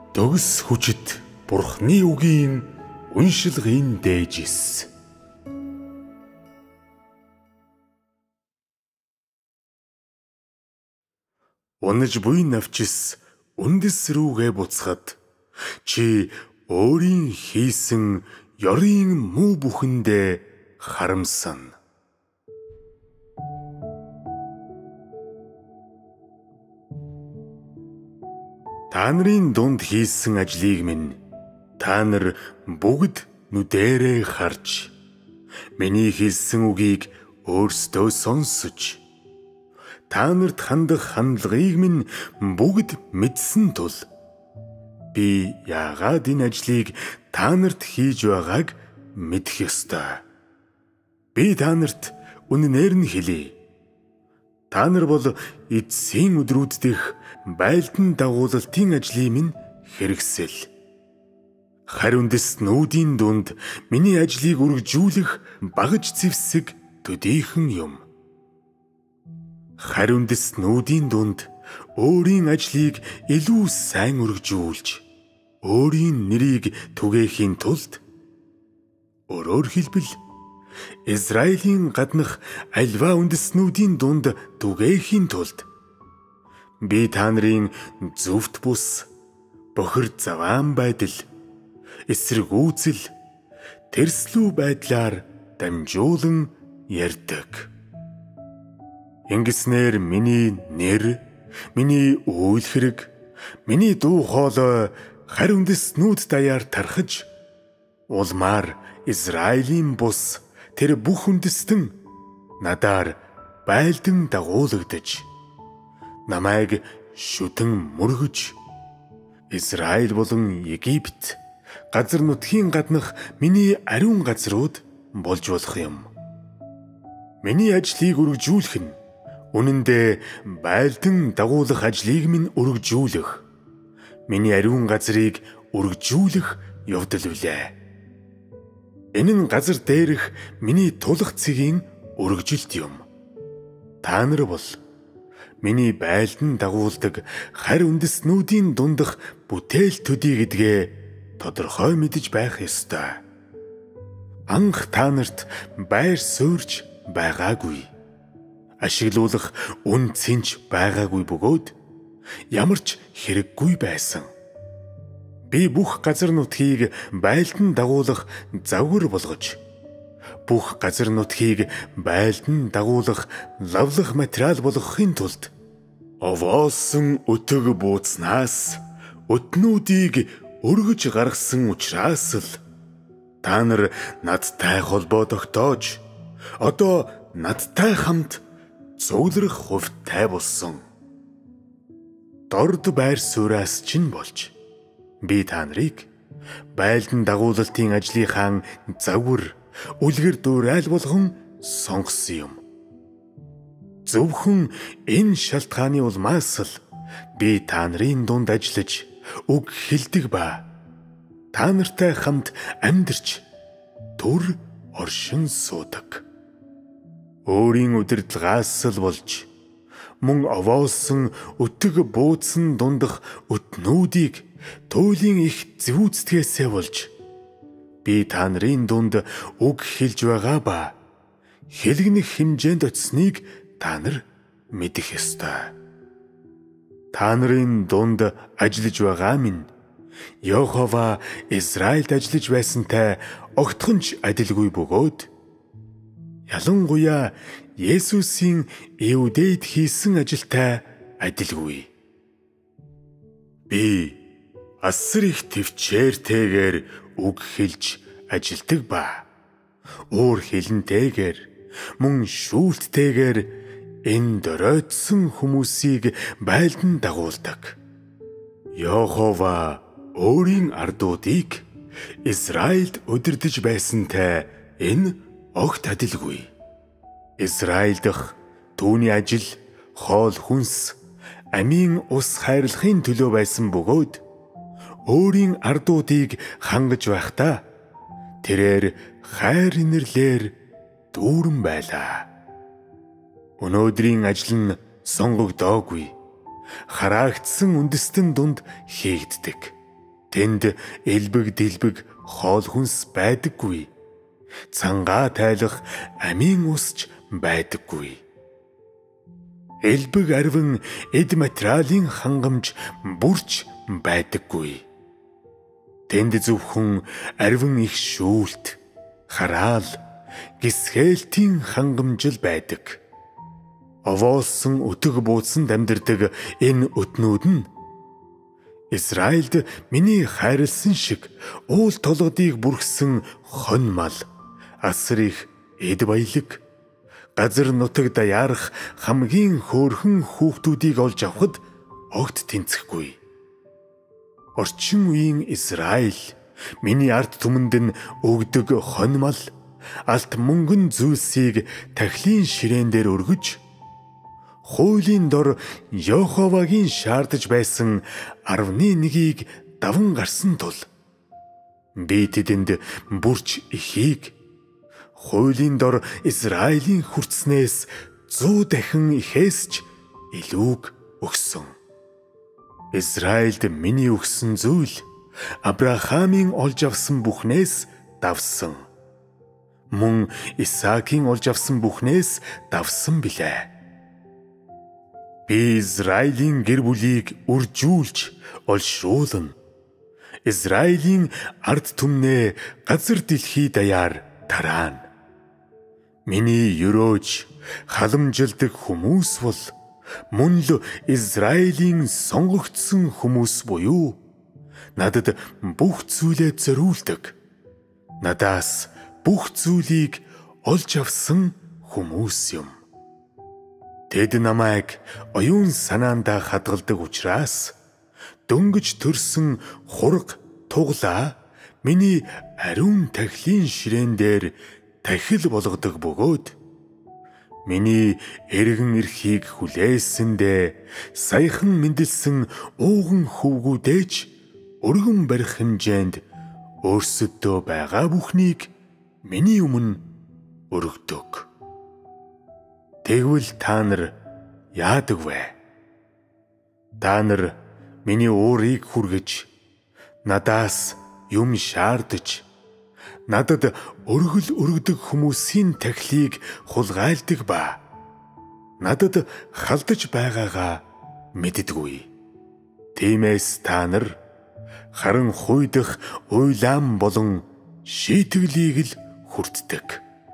Төгс хүчит Бурхны үгийн уншилгын дээжис. Унаж буй навчис үндэс рүүгээ буцахад чи өөрийн хийсэн ёрын муу бүхэндээ харамсан. Та нарын дунд хийсэн ажлыг минь та нар бүгд нүдэрээ харж, миний хэлсэн үгийг өөрсдөө сонсож, та нарт хандах хандлагыг минь бүгд мэдсэн тул би яагаад энэ ажлыг та нарт хийж байгааг мэдэх ёстой. Би та нарт үнэнээр нь хэлье. Та нар бол эцсийн өдрүүд дэх байлдан дагуулалтын ажлын минь хэрэгсэл. Харь үндэстнүүдийн дунд миний ажлыг үргэлжлүүлэх багаж зэвсэг төдийхөн юм. Харь үндэстнүүдийн дунд өөрийн ажлыг илүү сайн үргэлжлүүлж, өөрийн нэрийг түгээхийн тулд, өөрөөр хэлбэл Израилийн гаднах альва үндэстнүүдийн дунд түгээхийн тулд би та нарын зөвхт бус, бохир заваан байдал, эсэргүүцэл, тэрслүү байдлаар дамжуулан ярьдаг. Ингэснээр миний нэр, миний үйл хэрэг, миний дуу хоолой харь үндэстнүүд даяар тархаж, улмаар Израилийн бус тэр бүх үндэстэн надаар байлдан дагуулагдаж, намайг шүтэн мөргөж, Израиль болон Египет, газар нутгийн гаднах миний ариун газрууд болж болох юм. Миний ажлыг үргэлжлүүлэх нь үнэндээ байлдан дагуулах ажлыг минь үргэлжлүүлэх, миний ариун газрыг үргэлжлүүлэх явдал билээ. Энэ нь газар дээрх миний тулах цэгийн үргэлжилт юм. Та нар бол миний байлдан дагуулдаг харь үндэстнүүдийн дундах бүтээл төдий гэдгээ тодорхой мэдэж байх ёстой. Анх та нарт байр суурьж байгаагүй, ашиглуулах үн цэнч байгаагүй бөгөөд ямар ч хэрэггүй байсан. Би бүх газар нутгийг байлдан дагуулах завгар болгож, бүх газар нутгийг байлдан дагуулах лавлах материал болгохын тулд овоосон өтөг бууцнаас өтнүүдийг өргөж гаргасан учраас л та нар надтай холбоо тогтоож, одоо надтай хамт цугларах хувьтай болсон. Дорд байр сууриас чинь болж би та нарыг байлдан дагуулалтын ажлынхаа завгар, үлгэр дуурайл болгон сонгосон юм. Зөвхөн энэ шалтгааны улмаас л би та нарын дунд ажиллаж үг хэлдэг ба та нартай хамт амьдарч түр оршин суудаг. Өөрийн удирдлагаас л болж мөн овоосон өтөг буудсан дундах өтнүүдийг туйлын их зэвүүцдгээсээ болж би та нарын дунд үг хэлж байгаа ба хэлгэнэх хэмжээнд очсныг та нар мэдэх ёстой. Та нарын дунд ажиллаж байгаа минь Йехова Израильд ажиллаж байсантай огтхонч адилгүй бөгөөд ялангуяа Есүсийн Иудейд хийсэн ажилтай адилгүй. Би асар их төвчээртэйгээр үг хэлж ажилдаг ба өөр хэлэнтэйгээр мөн шүүлттэйгээр энэ доройтсон хүмүүсийг байлдан дагуулдаг. Йехова өөрийн ардуудыг Израильд удирдах байсантай энэ огт адилгүй. Израиль дахь түүний ажил, хоол хүнс, амийн ус хайрлахын төлөө байсан бөгөөд өөрийн ардуудыг хангаж байхдаа тэрээр хайр инэрлэр дүүрэн байлаа. Өнөөдрийн ажил нь сонгогдоогүй, хараагдсан үндэстэн дунд хийгддэг. Тэнд элбэг дэлбэг хоол хүнс байдаггүй. Цангаа тайлах амийн усч байдаггүй. Элбэг арвин эд материалын хангамж бүрч байдаггүй. Тэнд зөвхөн арвин их шүүлт, хараал, гисхээлтийн хангамжил байдаг. Овоолсон өтөг бууцанд амьдардаг энэ өтнүүд нь Израильд миний хайрлсан шиг уул толгодыг бүрхсэн хон мал, асар их эд баялаг, газар нутаг даяарах хамгийн хөөрхөн хүүхдүүдийг олж авахд огт тэнцэхгүй. Орчин үеийн Израиль миний ард түмэнд нь өгдөг хон мал, алт мөнгөн зүйлсийг тахилын ширээн дээр өргөж, хуулийн дор Йоховагийн шаардаж байсан 11-ийг даван гарсан тул би тэдэнд бүрч ихийг, хуулийн дор Израилийн хүртснээс 100 дахин ихээс ч илүүг өгсөн. Израильд миний өгсөн зүйл Авраамийн олж авсан бүхнээс давсан. Мөн Исаакийн олж авсан бүхнээс давсан билээ. Би Израилийн гэр бүлийг үржүүлж, олшруулна. Израилийн ард түмнээ газар дэлхий даяар тараана. Миний өрөөж халамжилдаг хүмүүс бол мөн л Израилийн сонгогдсон хүмүүс буюу надад бүх зүйлээ зориулдаг, надаас бүх зүйлийг олж авсан хүмүүс юм. Тэд намайг оюун санаандаа хадгалдаг учраас дөнгөж төрсөн хураг туглаа миний ариун тахилын ширээн дээр тахил болгодог бөгөөд миний эргэн эрхийг хүлээсэндээ саяхан мэндэлсэн ууган хөвгүүдээч өргөн барих хэмжээнд өөрсөдөө байгаа бүхнийг миний өмнө өргөдөг. Тэгвэл та нар яадаг вэ? Та нар миний уурыг хүргэж, надаас юм шаардаж, надад өргөл өргөдөг хүмүүсийн тахилыг хулгайлдаг ба надад халдаж байгаагаа мэддэггүй. Тиймээс та нар харан хуйдах уйлаан болон шийтгэлийг л хүртдэг.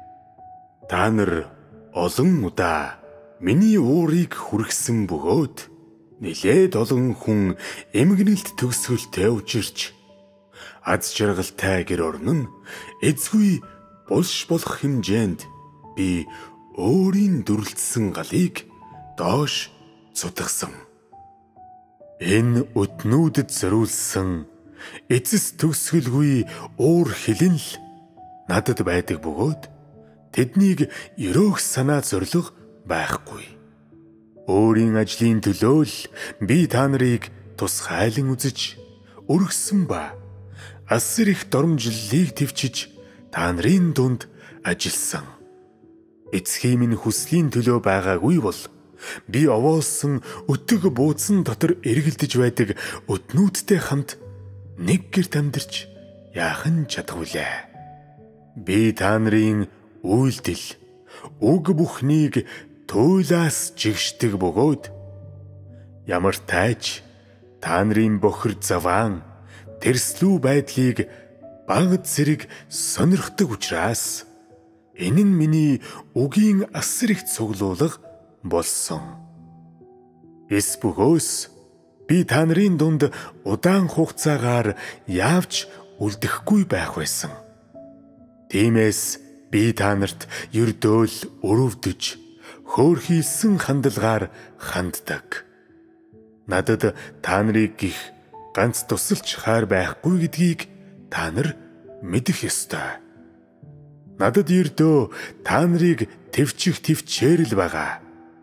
Та нар олон удаа миний уурыг хүргсэн бөгөөд нэлээд олон хүн эмгэнэлт төгсгөлтэй учирч аз жаргалтай гэр орон нь эзгүй булш болох хэмжээнд би өөрийн дүрлэлсэн галыг доош цутгасан. Энэ өтнүүдэд зориулсан эцэс төгсгөлгүй уур хилэн л надад байдаг бөгөөд тэднийг өрөөх санаа зориг байхгүй. Өөрийн ажлын төлөө л би та нарыг тусгайлан үзэж өргөсөн ба асар их доромжллыг төвчиж та нарын дунд ажилласан. Эцгийн минь хүслийн төлөө байгаагүй бол би овоолсон өтөг бууцсан дотор эргэлдэж байдаг өтнүүдтэй хамт нэг гэрт амьдарч яахан чадахвүлээ. Би та нарын үйлдэл, үг бүхнийг туйлаас жигшдэг бөгөөд ямар тайч та нарын бохир заваан тэрслүү байдлыг багд зэрэг сонирхдаг учраас энэ нь миний үгийн асар их цуглуулга болсон. Эс бөгөөс би та нарын дунд удаан хугацаагаар яавч үлдэхгүй байх байсан. Тиймээс би та нарт ердөөл өрөвдөж, хөөрхийлсэн хандлагаар ханддаг. Надад та нарыг гих ганц тусалч хайр байхгүй гэдгийг та нар мэдэх ёстой. Надад ердөө та нарыг төвчих төвчээр л байгаа.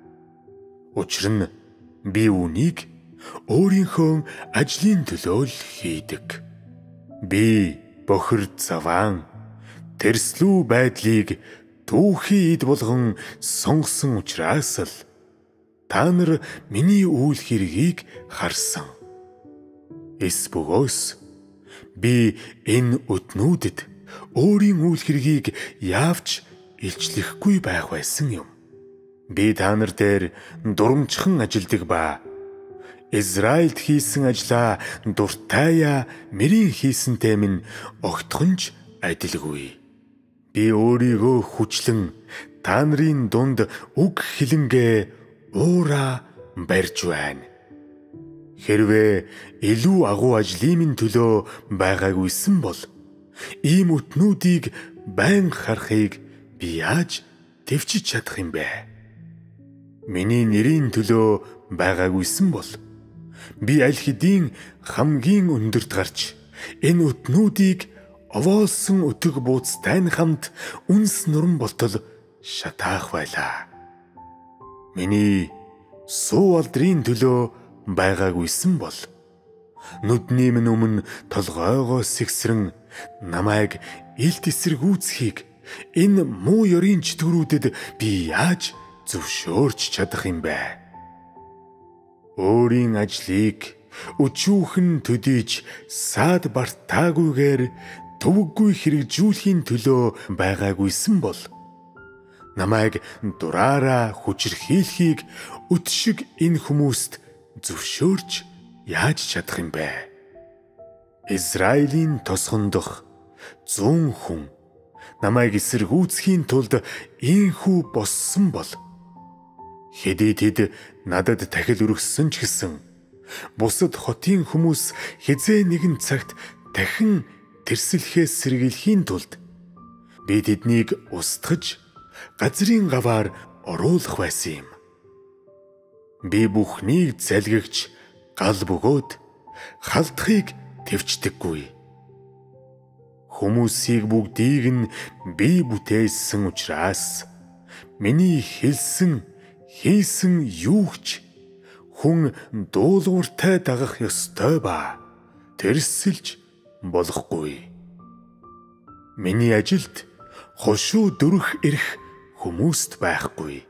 Учир нь би үүнийг өөрийнхөө ажлын төлөө л хийдэг. Би бохир заваан тэрслүү байдлыг түүхий эд болгон сонгосон учраас л та нар миний үйл хэргийг харсан. Эс бөгөөс Би энэ өднүүдэд өөрийн үйл хэргийг яавч илчлэхгүй байх байсан юм. Би та нар дээр дурамчхан ажилдаг ба Израильд хийсэн ажлаа дуртайя мэрийн хийсэнтэй минь огтхонч адилгүй. Би өөрийгөө хүчлэн та нарын дунд үг хэлэнгээ уура барьж байна. Хэрвээ илүү агуу ажлын минь төлөө байгаагүйсэн бол ийм өтнүүдийг байн харахыг би яаж төвчж чадах юм бэ? Миний нэрийн төлөө байгаагүйсэн бол би аль хэдийн хамгийн өндөрт гарч энэ өтнүүдийг овоолсон өтөг бууцтай хамт үнс нуран болтол шатаах байлаа. Миний суу алдрын төлөө байгаагүйсэн бол нүдний минь өмнө толгойгоо сэгсрэн намайг илт эсэргүүцхийг энэ муу ёрийн чөтгөрүүдэд би яаж зөвшөөрч чадах юм бэ? Өөрийн ажлыг өчүүхэн төдийч саад бартаагүйгээр төвөггүй хэрэгжүүлэхийн төлөө байгаагүйсэн бол намайг дураараа хүчрхийлэхийг өт шиг энэ хүмүүст зөвшөөрч яаж чадах юм бэ? Израилийн тосгондох 100 хүн намайг эсэргүүцхийн тулд ийхүү боссон бол хэдий тэд надад тахил өргөссөн ч гэсэн бусад хотын хүмүүс хизээ нэгэн цагт дахин тэрсэлхээс сэргийлэхийн тулд би тэднийг устгаж газрын гаваар оруулах байсан юм. Би бүхнийг залгигч гал бөгөөд халдахыг төвчдөггүй. Хүмүүсийг бүгдийг нь би бүтээсэн учраас миний хэлсэн хийсэн юуч хүн дуулууртай дагах ёстой ба тэрсэлж болохгүй. Миний ажилд хошуу дөрөх ирэх хүмүүст байхгүй.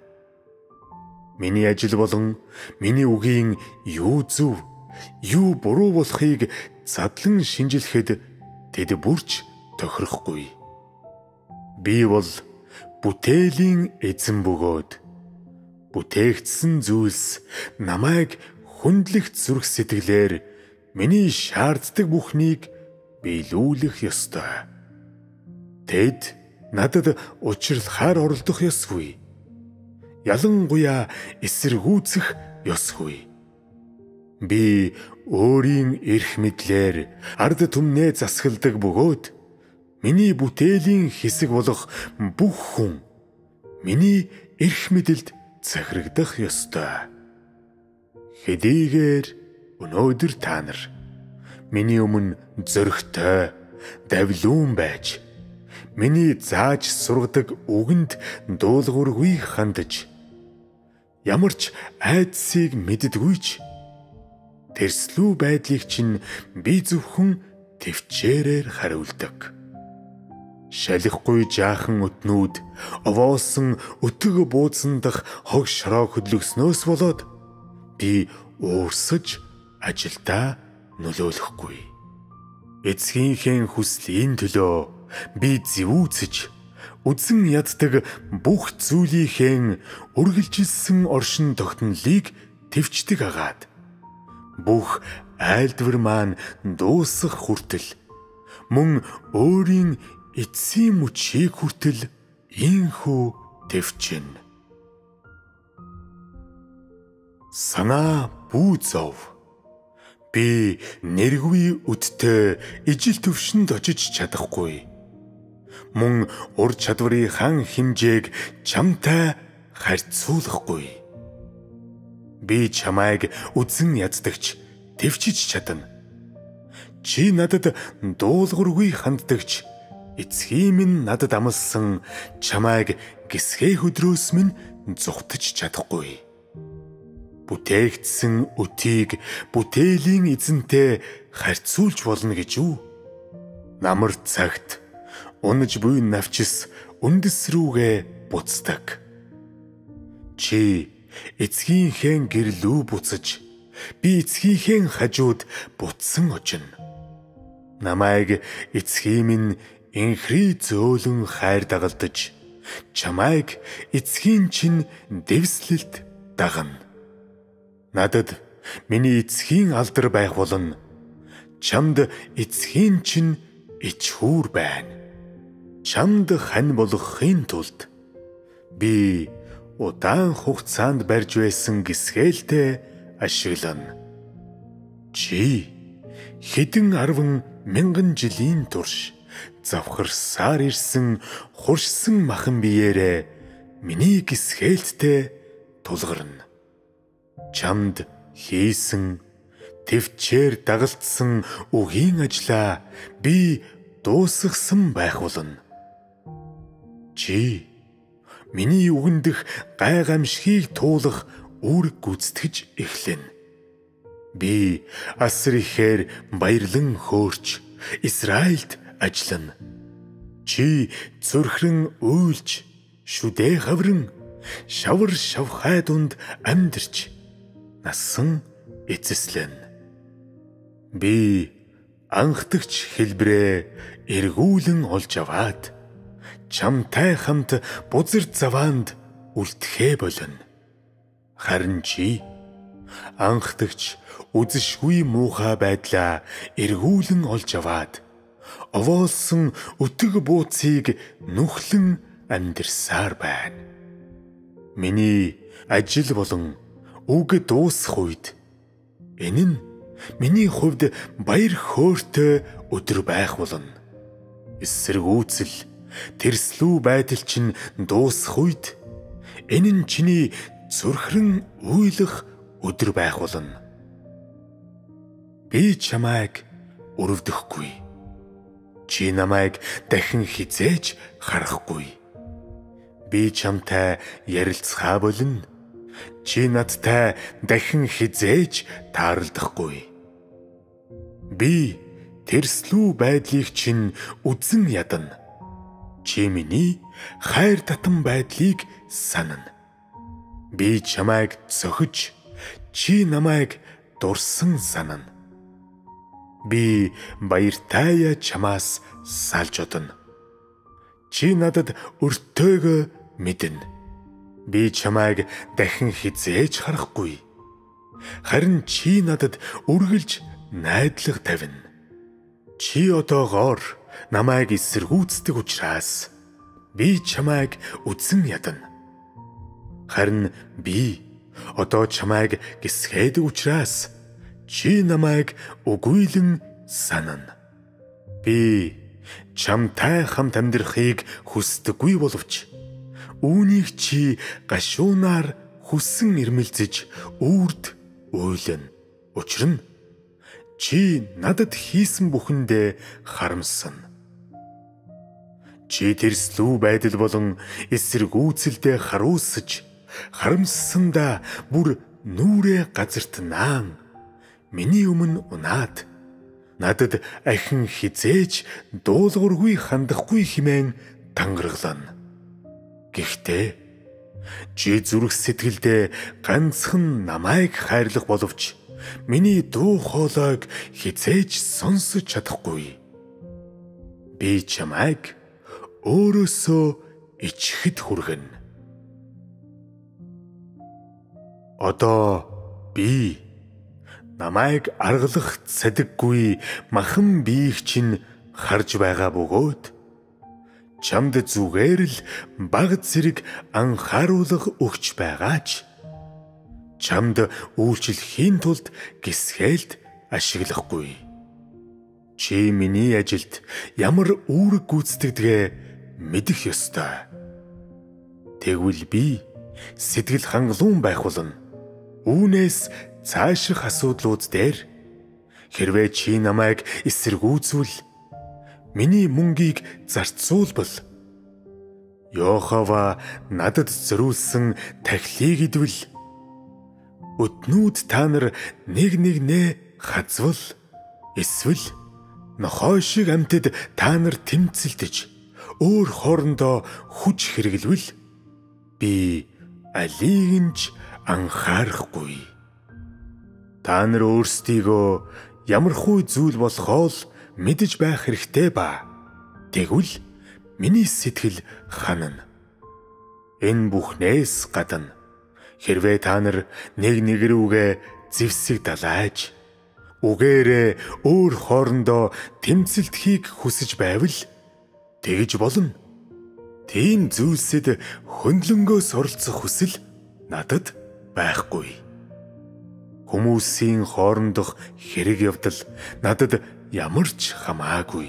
Миний ажил болон миний үгийн юу зөв, юу буруу болохыг задлан шинжилэхэд тэд бүрч тохирохгүй. Би бол бүтээлийн эзэн бөгөөд бүтээгдсэн зүйлс намайг хүндлэгт зүрх сэтгэлээр миний шаарддаг бүхнийг биелүүлэх ёстой. Тэд надад учрлахаар оролдох ёсгүй. Ялангуяа эсэргүүцэх ёсгүй. Би өөрийн эрх мэдлээр ард түмнээ засгалдаг бөгөөд миний бүтээлийн хэсэг болох бүх хүн миний эрх мэдэлд захирагдах ёстой. Хэдийгээр өнөөдөр та нар миний өмнө зөрөгтэй, давлуун байж миний зааж сургадаг үгэнд дуулуургүй хандаж ямар ч айдсыг мэддэггүйч тэрслүү байдлыг чинь би зөвхөн төвчээрээр хариулдаг. Шалихгүй жаахан өтнүүд овоолсон өтөг бууцсан дах хог шороо хөдлөснөөс болоод би уурсаж ажилдаа нөлөөлөхгүй. Эцгийнхээ хүслийн төлөө би зэвүүцэж үзэн яддаг бүх зүйлийнхээ үргэлжилсэн оршин тогтнолыг төвчдөг агаад бүх айлдвар маань дуусах хүртэл мөн өөрийн эцсийн мөчийг хүртэл ийхүү төвчнө. Санаа бүү зов. Би нэргүй үдтэй ижил төвшөнд очиж чадахгүй. Мөн ур чадварынхаа хэмжээг чамтай харьцуулахгүй. Би чамайг үзэн яздагч төвчж чадна. Чи надад дуулуургүй ханддагч эцгийн минь надад амласан чамайг гисгэх өдрөөс минь зүхтэж чадахгүй. Бүтээгдсэн өтийг бүтээлийн эзэнтэй харьцуулж болно гэж үү? Намар цагт унаж буй навчис үндэс рүүгээ буцдаг. Чи эцгийнхээ гэрлүү буцаж би эцгийнхээ хажууд буцсан очино. намайг эцгийн минь инхри зөөлөн хайр дагалдаж, чамайг эцгийн чинь дэвслэлд дагна. Надад миний эцгийн алдар байх болно. Чамд эцгийн чинь ичхүүр байна. Чамд хань болгохын тулд би удаан хугацаанд барьж байсан гисгэлтэй ашиглана. Чи хэдэн 10,000 жилийн турш завхарсаар ирсэн хуршсан махан биеэрээ миний гисгэлттэй тулгарна. Чамд хийсэн төвчээр дагалдсан үгийн ажлаа би дуусгасан байх болно. Чи миний үгэндх гайхамшигыг туулах үүрэг гүйцэтгэж эхлэнэ. Би асар ихээр баярлан хөөрч Израильд ажиллана. Чи зүрхрэн уйлж, шүдээ хавран, шавар шавхай дунд амьдарч насан эцэслэн. Би анхдагч хэлбрээ эргүүлэн олж аваад чамтай хамт бузар заваанд үлдэхэ болно. Харин чи анхдагч үзэшгүй муухай байдлаа эргүүлэн олж аваад овоолсон өтөг бууцыг нүхлэн амьдэрсаар байна. Миний ажил болон үг дуусах үед энэ нь миний хувьд баяр хөөртэй өдөр байх болно. Эсэргүүцэл тэрслүү байдал чинь дуусах үед энэ нь чиний зүрхрэн уйлах өдөр байх болно. Би чамайг өрөвдөхгүй. Чи намайг дахин хизээж харахгүй. Би чамтай ярилцхаа болно. Чи надтай дахин хизээж таарлахгүй. Би тэрслүү байдлыг чинь үзэн ядна. Чи миний хайр татан байдлыг санана. Би чамайг зохиж, чи намайг дурсан санана. Би баяртайя чамаас салж одно. Чи надад өртөөгөө мэднэ. Би чамайг дахин хизээж харахгүй. Харин чи надад үргэлж найдлага тавина. Чи одоогоор намайг эсэргүүцдэг учраас би чамайг үзэн ядна. Харин би одоо чамайг гисгээдэг учраас чи намайг үгүйлэн санана. Би чамтай хамт амьдрахыг хүсдэггүй боловч үүнийг чи гашуунаар хүссэн ирмэлзэж үрд уйлна. Учир нь чи надад хийсэн бүхэндээ харамсан. Чи тэрслүү байдал болон эсэргүүцэлдээ харуулсаж харамссандаа бүр нүрээ газарт наан миний өмнө унаад надад ахин хизээж дуулуургүй хандахгүй хэмээн тангаргална. Гэхдээ чи зүрх сэтгэлдээ ганцхан намайг хайрлах боловч миний дуу хоолойг хизээж сонсож чадахгүй. Би чамайг өөрөөсөө ичхэд хүргэнэ. Одоо би намайг аргалах цадиггүй махан биеийг чинь харж байгаа бөгөөд чамд зүгээр л баг зэрэг анхааруулга өгч байгаач чамд үйлчлэхийн тулд гисгэлд ашиглахгүй. Чи миний ажилд ямар үүрэг гүйцэтгэдгээ мэдэх ёстой. Тэгвэл би сэтгэл хангалуун байх болно. Үүнээс цаашрах асуудлууд дээр хэрвээ чи намайг эсэргүүцвэл миний мөнгийг зарцуулбал Йохова надад зориулсан тахилыг идвэл өднүүд та нар нэг нэгнээ хазвал эсвэл нохой шиг амьтад та нар тэмцэлдэж өөр хоорондоо хүч хэрэглэвэл би алийг нь ч анхаарахгүй. Та нар өөрсдийгөө ямархуу зүйл болохоо л мэдэж байх хэрэгтэй ба тэгвэл миний сэтгэл ханана. Энэ бүхнээс гадна хэрвээ та нар нэг рүүгээ зэвсэг далайж үгээрээ өөр хоорондоо тэмцэлдэхийг хүсэж байвал тэгж болно. Тийм зүйлсэд хөндлөнгөөс оролцох хүсэл надад байхгүй. Хүмүүсийн хоорондох хэрэг явдал надад ямар ч хамаагүй.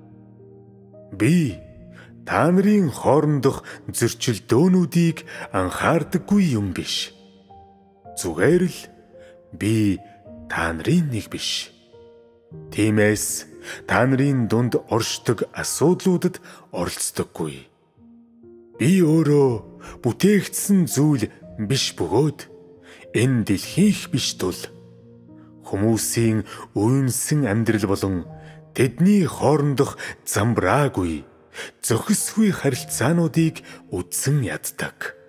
Би та нарын хоорондох зөрчилдөөнүүдийг анхаардаггүй юм биш. Зүгээр л би та нарын нэг биш. Тиймээс та нарын дунд оршдог асуудлуудад оролцдоггүй. Би өөрөө бүтээгдсэн зүйл биш бөгөөд энэ дэлхийх биш тул хүмүүсийн үнсэн амьдрал болон тэдний хоорондох замбраагүй, зохисгүй харилцаануудыг үдсэн яддаг.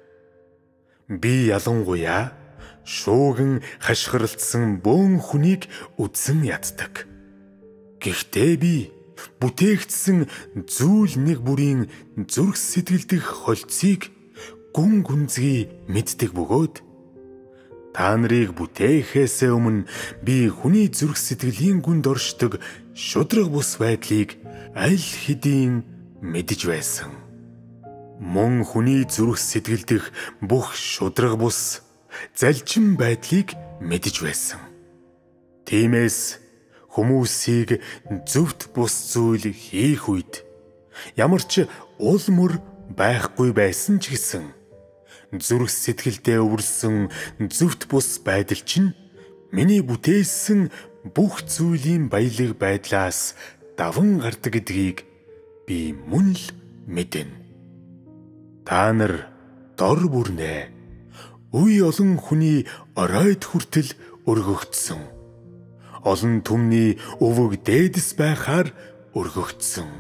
Би ялангуяа шууган хашгиралцсан бөөн хүнийг үдсэн яддаг. Гэхдээ би бүтээгдсэн зүйл нэг бүрийн зүрх сэтгэлдэх холцыг гүн гүнзгий мэддэг бөгөөд та нарыг бүтээхээс өмнө би хүний зүрх сэтгэлийн гүнд оршдог шудраг бус байдлыг аль хэдийн мэдэж байсан. Мөн хүний зүрх сэтгэлдэх бүх шудраг бус залжин байдлыг мэдэж байсан. Тиймээс хүмүүсийг зөвхт бус зүйл хийх үед ямар ч ул мөр байхгүй байсан ч гэсэн зүрх сэтгэлдээ өвөрсөн зөвхт бус байдал чинь миний бүтээсэн бүх зүйлийн баялаг байдлаас даван гардаг гэдгийг би мөн л мэднэ. Та нар дор бүрнээ үе олон хүний оройд хүртэл өргөгдсөн. Олон түмний өвөг дээдэс байхаар өргөгдсөн.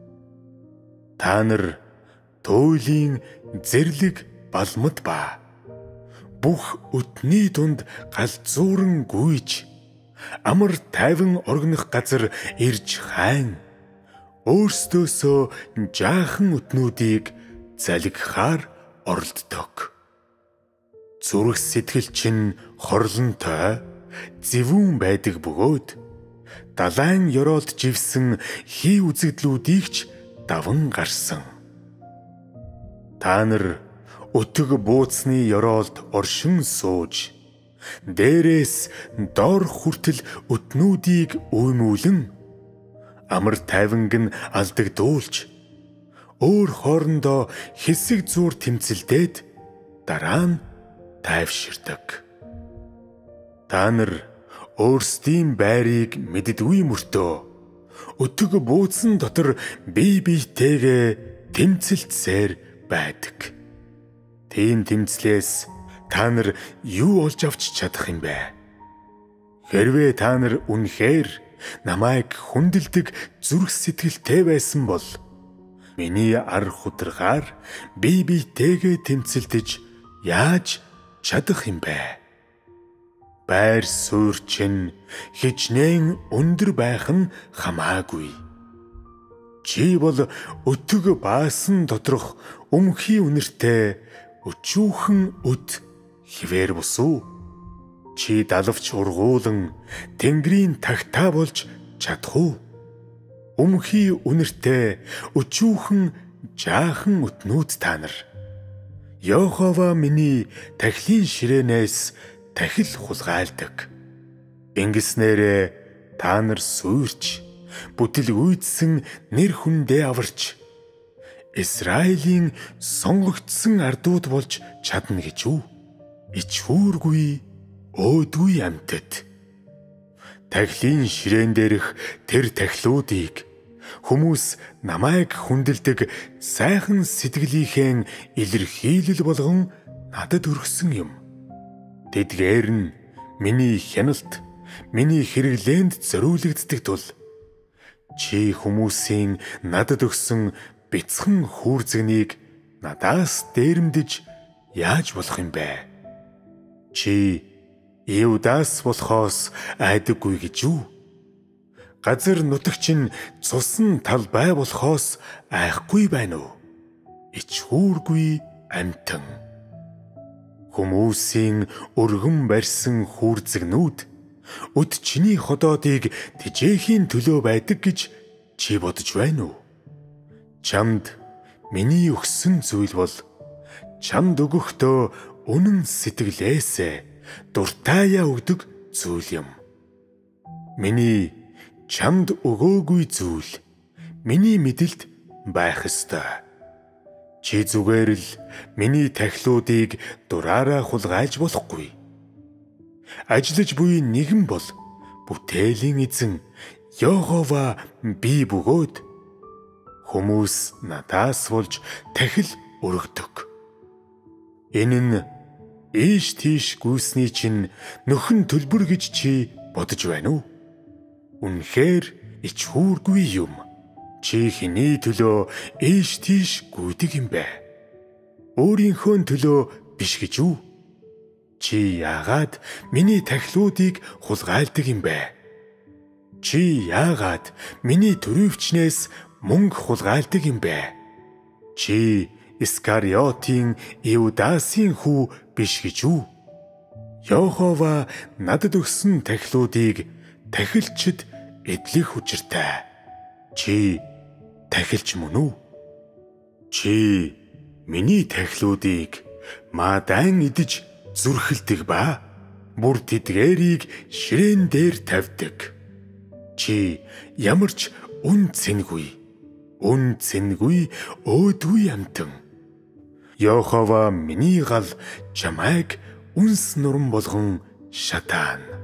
Та нар туйлын зэрлэг балмад ба бүх өтний дунд галзууран гүйж амар тайван оргинох газар ирж хайн өөрсдөөсөө жаахан өтнүүдийг залгихаар оролддог. Зүрх сэтгэл чинь хорлонтой, зэвүүн байдаг бөгөөд далайн ёроолд живсэн хий үзэгдлүүдийг ч даван гарсан. Та нар өтөг бууцны ёроолд оршин сууж дээрээс доор хүртэл өтнүүдийг уймуулан амар тайванг нь алдагдуулж өөр хоорондоо хэсэг зуур тэмцэлдээд дараа нь тайвширдаг. Та нар өөрсдийн байрыг мэддэггүй мөртөө өтөг бууцсан дотор бие биетэйгээ тэмцэлцээр байдаг. Тийм тэмцлээс та нар юу олж авч чадах юм бэ? Хэрвээ та нар үнэхээр намайг хүндэлдэг зүрх сэтгэлтэй байсан бол миний ар хударгаар бие биетэйгээ тэмцэлдэж яаж чадах юм бэ? Байр суурь чинь хичнээн өндөр байх нь хамаагүй. Чи бол өтөг баасан доторх өмхий үнэртэй өчүүхэн өд хിവэр бусуу. Чи далавч ургуулan тэнгэрийн тагтаа болж чадах уу? Өмхий үнэртэй өчүүхэн жаахан өтнүүд та нар. Йохова миний тахилын ширээнээс тахил хулгайлдаг. Ингэснээрээ та нар суурч бүтэлгүйдсэн нэр хүндээ аварч Израилийн сонгогдсон ардууд болж чадна гэж үү? Ичхүүргүй өөдгүй амьтад. Тахилын ширээн дээрх тэр тахилуудыг хүмүүс намайг хүндэлдэг сайхан сэтгэлийнхээ илэрхийлэл болгон надад өргөсөн юм. Тэдгээр нь миний хяналт, миний хэрэглээнд зориулагддаг тул чи хүмүүсийн надад өгсөн бяцхан хүүрзэгнийг надаас дээрэмдэж яаж болох юм бэ? Чи Иудаас болохоос айдаггүй гэж үү? Газар нутагч нь цусан тал бай болохоос айхгүй байна уу? Ичхүүргүй амьтан. Хүмүүсийн өргөн барьсан хүүрзэгнүүд өд чиний ходоодыг тэжээхийн төлөө байдаг гэж чи бодож байна уу? Чамд миний өгсөн зүйл бол чамд өгөхдөө үнэн сэтгэлээсээ дуртаяа өгдөг зүйл юм. Миний чамд өгөөгүй зүйл миний мэдэлд байх ёстой. Чи зүгээр л миний тахилуудыг дураараа хулгайлж болохгүй. Ажиллаж буй нэгэн бол бүтээлийн эзэн Йehova би бөгөөд хүмүүс надаас болж тахил өргөдөг. Энэ нь ийш тийш гүйсний чинь нөхөн төлбөр гэж чи бодож байна уу? Үнэхээр ичхүүргүй юм. Чи хэний төлөө ийш тийш гүйдэг юм бэ? Өөрийнхөө төлөө биш гэж үү? Чи яагаад миний тахилуудыг хулгайлдаг юм бэ? Чи яагаад миний төрөвчнээс мөнгө хулгайлдаг юм бэ? Чи Искариотын Иудасын хүү биш гэж үү? Йehova надад өгсөн тахилуудыг тахилчид эдлэх учиртай. Чи тахилч мөн үү? Чи миний тахилуудыг мадан идэж зүрхэлдэг ба бүр тэдгээрийг ширээн дээр тавьдаг. Чи ямар ч үн цэнгүй өөдгүй амтан. Йehova миний гал чамайг үнс нуран болгон шатаана.